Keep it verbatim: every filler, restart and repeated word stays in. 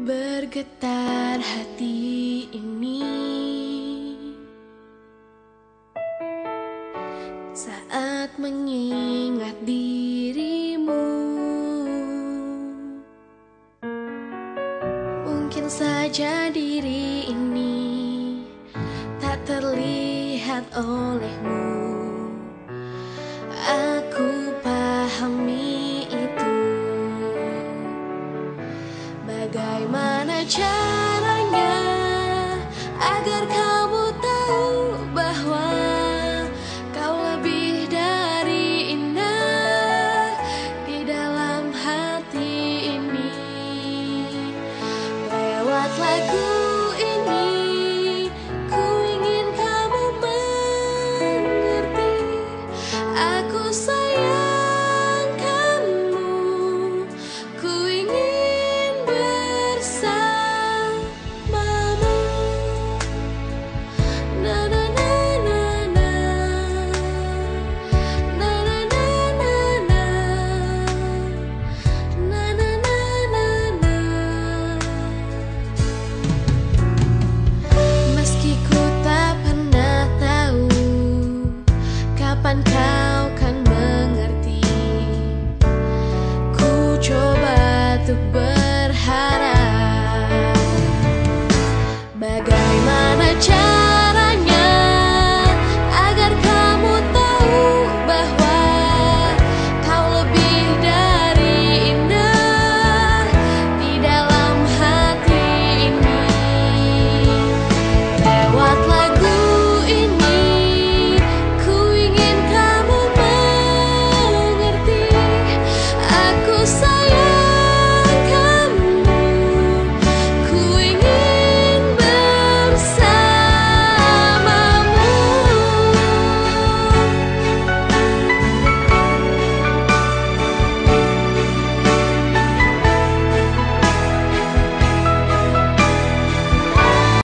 Bergetar hati ini saat mengingat dirimu. Mungkin saja diri ini tak terlihat olehmu. Aku pahami itu. Bagaimana caranya agar kamu tahu bahwa kau lebih dari indah di dalam hati ini. Lewat lagu ini ku ingin kamu mengerti, aku sayang kamu, ku ingin bersamamu. Na na na na na, na na na na na, na na na na na. Meski ku tak pernah tahu kapan kau kan mengerti, ku coba untuk